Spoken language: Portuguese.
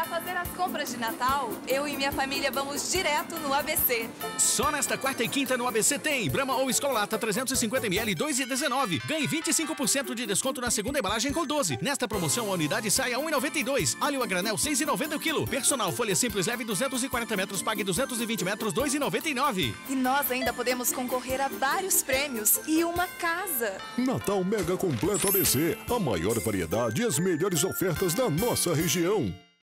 Para fazer as compras de Natal, eu e minha família vamos direto no ABC. Só nesta quarta e quinta no ABC tem Brahma ou Escolata 350ml 2,19. Ganhe 25% de desconto na segunda embalagem com 12. Nesta promoção a unidade sai a 1,92. Alho a granel 6,90 o quilo. Personal folha simples leve 240 metros, pague 220 metros 2,99. E nós ainda podemos concorrer a vários prêmios e uma casa. Natal Mega Completo ABC. A maior variedade e as melhores ofertas da nossa região.